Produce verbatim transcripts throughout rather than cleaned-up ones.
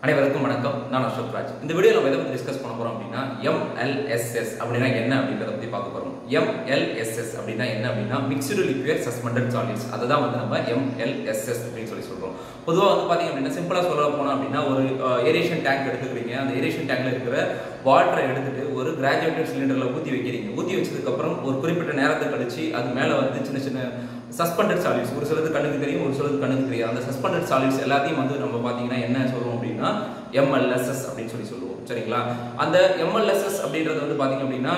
அனைவருக்கும் வணக்கம். நான் அசோக் ராஜ். இந்த வீடியோல நம்ம எதை பத்தி டிஸ்கஸ் பண்ண போறோம் அப்படின்னா M L S S அப்படினா என்ன அப்படிங்கறத பத்தி பார்க்க போறோம். M L S S அப்படினா என்ன அப்படினா Mixed Liquid Suspended Solids. அததான் வந்து நம்ம M L S S அப்படி சொல்லி சொல்றோம். பொதுவா வந்து பாத்தீங்க அப்படினா சிம்பிளா சொல்ல போனா அப்படினா ஒரு ஏரேஷன் டேங்க் எடுத்துக்கிறீங்க. அந்த ஏரேஷன் டேங்க்ல இருக்கிற வாட்டரை எடுத்துட்டு ஒரு கிராஜுவேட்டட் சிலிண்டர்ல ஊத்தி வைக்கிறீங்க. ஊத்தி வச்சதுக்கு அப்புறம் ஒரு குறிப்பிட்ட நேரத்தை கழிச்சு அது மேல வந்து சின்ன சின்ன சஸ்பெண்டட் சாலிட்ஸ், ஒரு சிலது கண்ணுக்கு தெரியும், ஒரு சிலது கண்ணுக்கு தெரியாது. அந்த சஸ்பெண்டட் சாலிட்ஸ் எல்லாத்தையும் வந்து நம்ம பாத்தீங்கன்னா என்ன சொல்லுவோம் அப்படின்னா M L S S அப்படின்னு சொல்லி சொல்லுவோம். சரிங்களா? அந்த M L S S அப்படின்றது வந்து பாத்தீங்க அப்படின்னா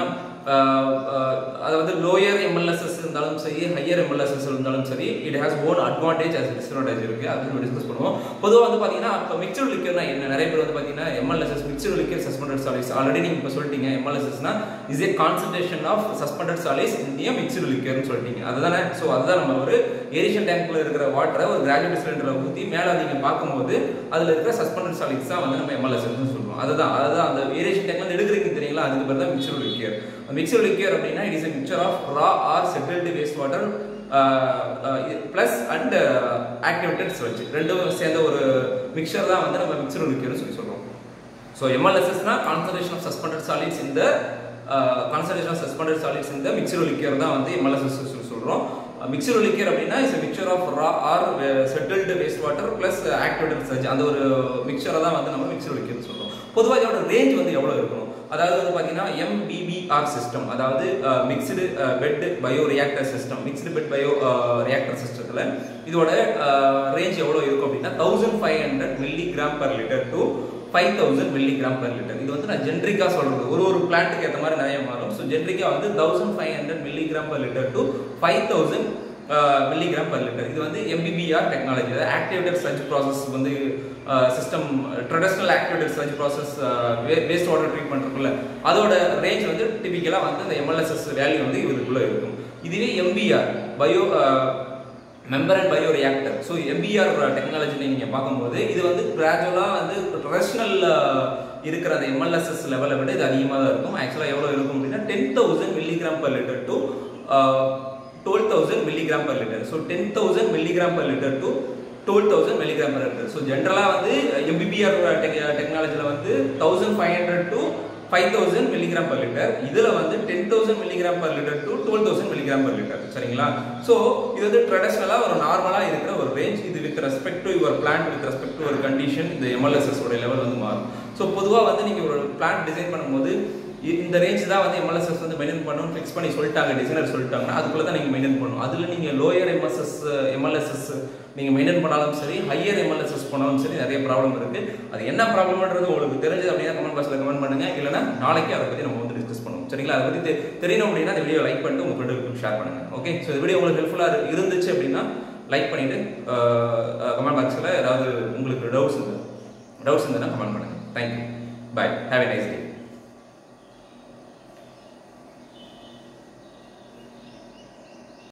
அதாவது lower M L S S இருந்தாலும் சரி, higher M L S S இருந்தாலும் சரி, it has own advantage as disadvantage இருக்கு. அது நம்ம டிஸ்கஸ் பண்ணுவோம். பொதுவாக வந்து பாத்தீங்கன்னா இப்போ மிக்ஸ்டு லிக்விட்னா என்ன, நிறைய பேர் வந்து பாத்தீங்கன்னா M L S S mixed liquid suspended solids already நீங்க இப்போ சொல்லிட்டீங்க. M L S S னா is a concentration of suspended solids in the mixed லிக்விட்னு சொல்லிட்டீங்க. அதுதானே? ஸோ அதுதான் நம்ம ஒரு ஏரேஷன் டேங்க்ல இருக்கிற வாட்டரை ஒரு கிராஜுவேட் சிலிண்டர்ல ஊற்றி மேலே நீங்க பார்க்கும்போது அதுல இருக்கிற சஸ்பெண்டட் சாலிட்ஸ் தான் வந்து நம்ம M L S S னு சொல்லுவோம். அதுதான் அதுதான் அந்த ஏரேஷன் டேங்க்ல இருந்து எடுக்கிறீங்க தெரியுங்களா, அதுக்கு பேர் தான் மிக்ஸ்டு லிக்விட். Mixed liquor அப்படினா it is a mixture of raw or settled wastewater uh, uh, plus and uh, activated sewage. ரெண்டும் சேர்ந்த ஒரு மிக்சர் தான் வந்து நம்ம mixed liquor னு சொல்லி சொல்றோம். So M L S S னா concentration of suspended solids in the uh, concentration of suspended solids in the mixed liquor தான் வந்து M L S S சொல்லி சொல்றோம். Mixed liquor அப்படினா is a mixture of raw or settled wastewater plus activated sewage. அந்த ஒரு மிக்சரை தான் வந்து நம்ம mixed liquor னு சொல்றோம். பொதுவா இதோட ரேஞ்ச் வந்து எவ்வளவு இருக்கும்? அதாவது வந்து பாத்தீங்கன்னா M B B R system, அதாவது mixed bed bio reactor system, mixed bed bio reactor சிஸ்டத்துல இதோட ரேஞ்ச் எவ்வளவு இருக்கும் அப்படின்னா thousand five hundred milligram per litre to five thousand milligram per litre. இது வந்து நான் ஜென்ரிக்கா சொல்றது, ஒரு ஒரு பிளான்ட்டுக்கு ஏற்ற மாதிரி நிறைய மாறும். ஸோ ஜென்ரிக்கா வந்து thousand five hundred milligram per litre to five thousand milligram per litre. இது வந்து M B B R technology, அதாவது ஆக்டிவேட்டட் ஸ்லட்ஜ் ப்ராசஸ் வந்து system, traditional activated sludge process waste water treatment இருக்குல்ல, அதோட ரேஞ்ச் வந்து டிபிக்கலா வந்து இந்த M L S S value வந்து இதுக்குள்ள இருக்கும். இதுவே M B R bio membrane bio reactor. So M B R technology நீங்க பார்க்கும்போது இது வந்து கிராஜுவலா வந்து ட்ரெடிஷனல் இருக்கிற அந்த M L S S லெவலை விட இது அதிகமாக தான் இருக்கும். ஆக்சுவலா எவ்வளவு இருக்கும் அப்படின்னா ten thousand milligram per litre to twelve thousand milligram per liter. So ten thousand milligram per liter to twelve thousand milligram per liter. So generally வந்து M B B R டெக்னாலஜில வந்து fifteen hundred to five thousand milligram per liter. இதுல வந்து ten thousand milligram per liter to twelve thousand milligram per liter. சரிங்களா? So இது வந்து ட்ரெடிஷனலா ஒரு நார்மலா இருக்கிற ஒரு ரேஞ்ச். இது with respect to your plant, with respect to your condition, இந்த M L S S ஓட லெவல் வந்து மாறும். So பொதுவா வந்து நீங்க ஒரு பிளான்ட் டிசைன் பண்ணும்போது இந்த ரேஞ்ச் தான் வந்து M L S S வந்து மெயின்டைன் பண்ணணும் ஃபிக்ஸ் பண்ணி சொல்லிட்டாங்க, டிசைனர் சொல்லிட்டாங்கன்னா அதுக்குள்ள தான் நீங்க மெயின்டைன் பண்ணணும். அதுல நீங்க lower M L S S M L S S நீங்க மெயின்டைன் பண்ணாலும் சரி, higher M L S S பண்ணாலும் சரி, நிறைய ப்ராப்ளம் இருக்கு. அது என்ன ப்ராப்ளம்ன்றது உங்களுக்கு தெரிஞ்சது அப்படின்னா கமெண்ட் பாக்ஸ்ல கமெண்ட் பண்ணுங்க. இல்லைன்னா நாளைக்கு அதை பத்தி நம்ம வந்து டிஸ்கஸ் பண்ணுவோம். சரிங்களா? அதை பத்தி தெரியணும் அப்படின்னா இந்த வீடியோ லைக் பண்ணிட்டு உங்க ஃப்ரெண்டுக்கு ஷேர் பண்ணுங்க. ஓகே, ஸோ இந்த வீடியோ உங்களுக்கு ஹெல்ப்ஃபுல்லா இருந்துச்சு அப்படின்னா லைக் பண்ணிட்டு கமெண்ட் பாக்ஸ்ல ஏதாவது உங்களுக்கு டவுட்ஸ் டவுட்ஸ் இருந்ததுன்னா கமெண்ட் பண்ணுங்க. Thank you, bye, have a nice day.